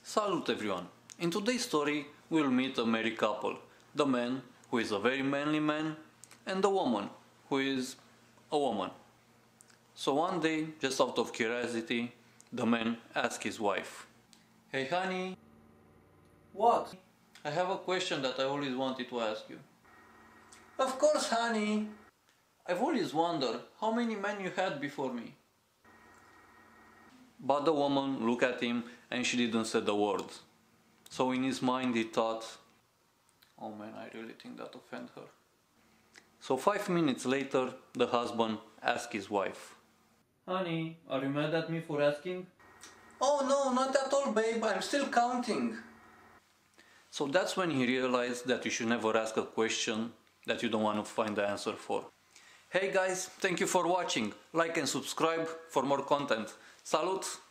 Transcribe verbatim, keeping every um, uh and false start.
Salut everyone! In today's story we'll meet a married couple. The man, who is a very manly man, and the woman, who is a woman. So one day, just out of curiosity, the man asked his wife, "Hey honey, What? I have a question that I always wanted to ask you. Of course, honey. I've always wondered how many men you had before me." But the woman looked at him and she didn't say the word. So in his mind he thought, "Oh man, I really think that offended her." So five minutes later, the husband asked his wife, Honey, are you mad at me for asking? "Oh no, not at all, babe, I'm still counting." So that's when he realized that you should never ask a question that you don't want to find the answer for. Hey guys, thank you for watching. Like and subscribe for more content. Salut!